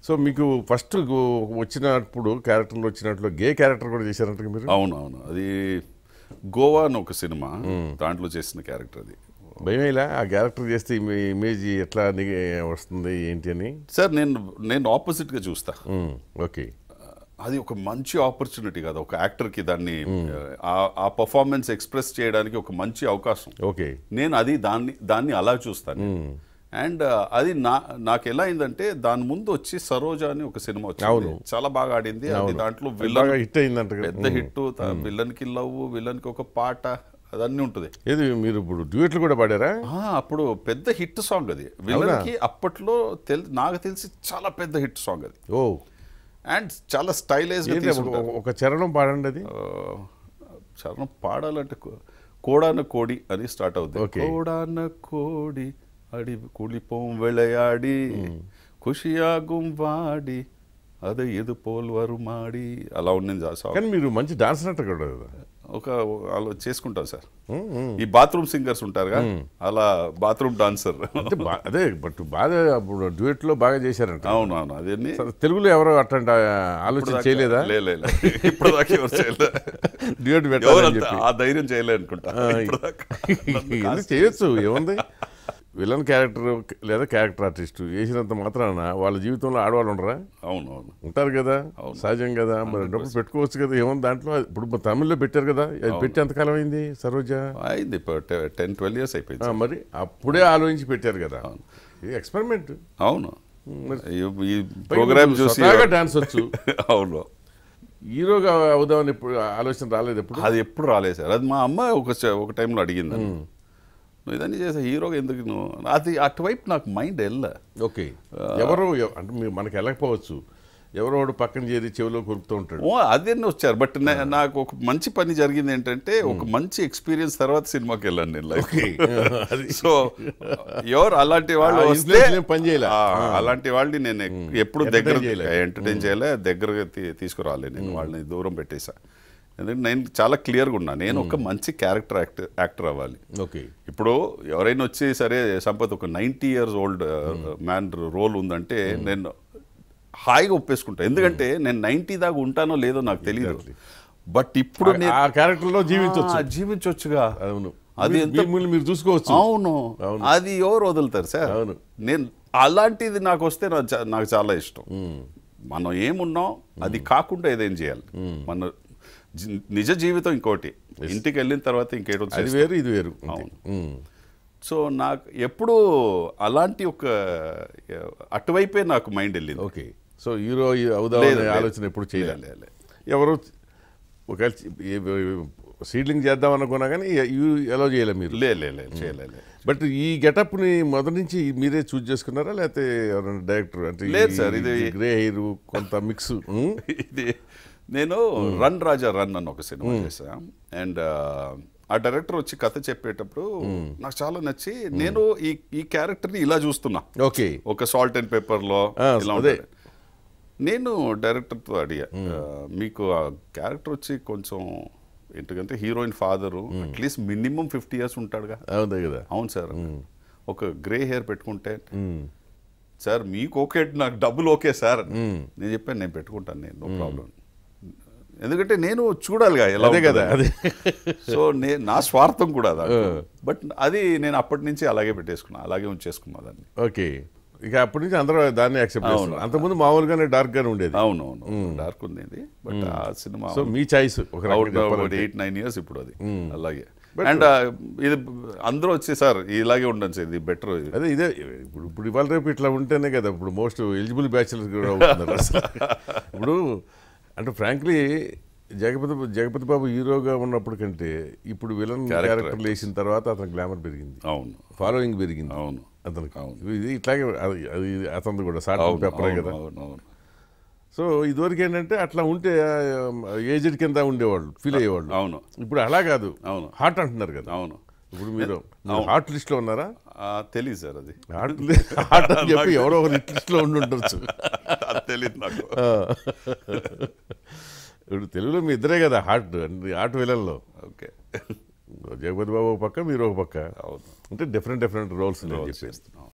So మీకు first వచ్చినప్పుడు క్యారెక్టర్లు వచ్చినట్లు గే క్యారెక్టర్ కూడా చేశారంట మీరు? అవునవును, అది గోవా అని ఒక సినిమా, దాంట్లో చేసిన క్యారెక్టర్ అది. భయమేలా ఆ క్యారెక్టర్ చేస్తే మీ ఇమేజ్ ఎట్లా వస్తుంది ఏంటి అని? సార్ నేను ఆపోజిట్గా చూస్తా. ఓకే, అది ఒక మంచి ఆపర్చునిటీ కదా ఒక యాక్టర్కి, దాన్ని ఆ పర్ఫార్మెన్స్ ఎక్స్ప్రెస్ చేయడానికి ఒక మంచి అవకాశం. ఓకే, నేను అది దాన్ని అలా చూస్తాను. అండ్ అది నాకు ఎలా అయిందంటే, దాని ముందు వచ్చి సరోజ అని ఒక సినిమా వచ్చింది, చాలా బాగా ఆడింది. అది దాంట్లో విలన్ హిట్ అయిందంట, పెద్ద హిట్. విలన్కి లవ్, విలన్కి ఒక పాట, అదన్నీ ఉంటుంది. ఏది మీరు ఇప్పుడు డ్యూయట్లు కూడా పాడారా? అప్పుడు పెద్ద హిట్ సాంగ్ అది విలన్కి. అప్పట్లో నాకు తెలిసి చాలా పెద్ద హిట్ సాంగ్ అది. ఓ, అండ్ చాలా స్టైలైజ్. ఒక చరణం పాడండి. అది చరణం పాడాలంటే కోడాన కోడి అని స్టార్ట్ అవుతుంది. కోడాన కోడి అడి కుళిపోం వెళయాడి ఖుషియాగుం వాడి అదే ఎదు పోల్వరు మాడి, అలా ఉండింది ఆ సాంగ్. కానీ మీరు మంచి డాన్సర్ అంటే కూడా అలా చేసుకుంటాం సార్. ఈ బాత్రూమ్ సింగర్స్ ఉంటారుగా, అలా బాత్రూమ్ డాన్సర్. అదే బట్ బాగా అప్పుడు డ్యూయట్ లో బాగా చేశారంట. అవునవును, అదే తెలుగులో ఎవరో అట్లాంటి ఆలోచన చేయలేదా? లేదు, ఇప్పుడు దాకా ఎవరు చేయలేదు. డ్యూయట్ పెట్టాలి ఆ ధైర్యం చేయలేదు అనుకుంటా. చేయొచ్చు, ఏముంది. విలన్ క్యారెక్టర్ లేదా క్యారెక్టర్ ఆర్టిస్ట్ వేసినంత మాత్రాన వాళ్ళ జీవితంలో ఆడవాళ్ళు ఉండరా? అవునవును, ఉంటారు కదా, సహజం కదా. మరి డబ్బులు పెట్టుకోవచ్చు కదా, ఏముంది దాంట్లో. ఇప్పుడు తమిళ్లో పెట్టారు కదా, అది పెట్టి ఎంతకాలం అయింది? సరోజ అయింది 10-12 years అయిపోయింది. మరి అప్పుడే ఆలోచించి పెట్టారు కదా, ఇది ఎక్స్పెరిమెంట్. అవును, ఈ ప్రోగ్రామ్ చూసి డాన్స్ వచ్చు. అవును, హీరోగా అవుదామని ఎప్పుడు ఆలోచన రాలేదు? ఎప్పుడు? అది ఎప్పుడు రాలేదు సార్. అది మా అమ్మ ఒక టైంలో అడిగింది, నువ్వు ఇదన్నీ చేసే హీరోగా ఎందుకు నువ్వు, అది అటువైపు నాకు మైండ్ వెళ్ళా. ఓకే, ఎవరు అంటే మనకి వెళ్ళకపోవచ్చు, ఎవరో ఒకడు పక్కన చేరి చెవిలో కొరుకుతూ ఉంటాడు. అదేనే వచ్చారు. బట్ నాకు ఒక మంచి పని జరిగింది ఏంటంటే, ఒక మంచి ఎక్స్పీరియన్స్ తర్వాత సినిమాకి వెళ్ళాను నేను లైఫ్. సో ఎవరు అలాంటి వాళ్ళు పని చేయాలి, అలాంటి వాళ్ళని నేను ఎప్పుడు దగ్గర ఎంటర్టైన్ చేయలే, దగ్గరగా తీసుకురాలే. నేను వాళ్ళని దూరం పెట్టేసా. ఎందుకంటే నేను చాలా క్లియర్గా ఉన్నా, నేను ఒక మంచి క్యారెక్టర్ యాక్టర్ అవ్వాలి. ఓకే, ఇప్పుడు ఎవరైనా వచ్చి సరే సంపత్ ఒక 90 years old మ్యాన్ రోల్ ఉందంటే నేను హాయిగా ఒప్పేసుకుంటా. ఎందుకంటే నేను 90 దాకా ఉంటానో లేదో నాకు తెలియదు. బట్ ఇప్పుడు ఆ క్యారెక్టర్ లో జీవించవచ్చుగా. అవును, అది మీరు చూసుకోవచ్చు. అవును, అది ఎవరు వదులుతారు సార్? అవును, నేను అలాంటిది నాకు వస్తే నాకు చాలా ఇష్టం. మనం ఏమున్నాం అది కాకుండా ఏదేం చేయాలి. మన నిజ జీవితం ఇంకోటి, ఇంటికి వెళ్ళిన తర్వాత ఇంకేటో వేరు, ఇది వేరు. అవును. సో నాకు ఎప్పుడు అలాంటి ఒక అటువైపే నాకు మైండ్ వెళ్ళింది. ఓకే, సో హీరో అవుదామనే ఆలోచన ఎప్పుడు చేయాలి? ఎవరు ఒకవేళ సీడ్లింగ్ చేద్దాం అనుకున్నా కానీ ఎలా చేయలే మీరు? చేయలేదు. బట్ ఈ గెటప్ని మొదటి నుంచి మీరే చూజ్ చేసుకున్నారా, లేకపోతే ఎవరైనా డైరెక్టర్? అంటే లేదు సార్, ఇది గ్రే హెయిర్ కొంత మిక్స్. ఇది నేను రన్ రాజా రన్ అని ఒక సినిమా చేశా. అండ్ ఆ డైరెక్టర్ వచ్చి కథ చెప్పేటప్పుడు నాకు చాలా నచ్చి, నేను ఈ క్యారెక్టర్ని ఇలా చూస్తున్నా. ఓకే, ఒక సాల్ట్ అండ్ పేపర్లో ఇలా ఉంటుంది. నేను డైరెక్టర్తో అడిగా, మీకు ఆ క్యారెక్టర్ వచ్చి కొంచెం ఎందుకంటే heroine father at least minimum 50 years ఉంటాడుగా. అవును కదా. అవును సార్, ఒక గ్రే హెయిర్ పెట్టుకుంటే సార్ మీకు ఓకే, నాకు డబ్బులు ఓకే సార్. నేను చెప్పాను, నేను పెట్టుకుంటాను, నేను నో ప్రాబ్లం. ఎందుకంటే నేను చూడాలిగా ఎలా కదా. సో నా స్వార్థం కూడా అది. బట్ అది నేను అప్పటి నుంచి అలాగే పెట్టేసుకున్నా, అలాగే ఉంచేసుకున్నా దాన్ని. ఓకే, ఇక అప్పటి నుంచి అందరూ దాన్ని యాక్సెప్ట్ చేస్తున్నారు. అంతకుముందు మామూలుగానే డార్క్ గానే ఉండేది. అవునవును, డార్క్ ఉండేది. బట్ ఆ సినిమా సో మీ చాయిస్ 8-9 years ఇప్పుడు అది అలాగే. అండ్ ఇది అందరూ వచ్చి సార్ ఇలాగే ఉండొచ్చు, ఇది బెటర్. అదే ఇదే ఇప్పుడు ఇవాళ రేపు ఇట్లా ఉంటేనే కదా ఇప్పుడు మోస్ట్ ఎలిజిబుల్ బ్యాచులర్స్ కూడా అవుతున్నారు అసలు. ఇప్పుడు అంటే ఫ్రాంక్లీ జగపతి బాబు హీరోగా ఉన్నప్పుడు కంటే ఇప్పుడు విలన్ క్యారెక్టర్లు వేసిన తర్వాత అతని గ్లామర్ పెరిగింది. అవును, ఫాలోయింగ్ పెరిగింది. అవును, అతనికి ఇది ఇట్లాగే అది అతను కూడా సాట్ పేపరే కదా. సో ఇదివరకు ఏంటంటే అట్లా ఉంటే ఏజ్డ్ కింద ఉండేవాళ్ళు, ఫీల్ అయ్యేవాళ్ళు. అవును, ఇప్పుడు అలా కాదు, అవును, హార్ట్ అంటున్నారు కదా. అవును, ఇప్పుడు మీరు హార్ట్ లిస్ట్ లో ఉన్నారా? తెలియదు సార్, అది హార్ట్ అని చెప్పి ఎవరో ఒక లిస్ట్ లో ఉండి ఉండొచ్చు, తెలియదు నాకు. ఇప్పుడు తెలుగులో మీ ఇద్దరే కదా హార్ట్ విలన్లో. ఓకే, జగపతి బాబు ఒక పక్క, మీరు ఒక పక్క. అంటే డిఫరెంట్ రోల్స్ చేస్తున్నాం.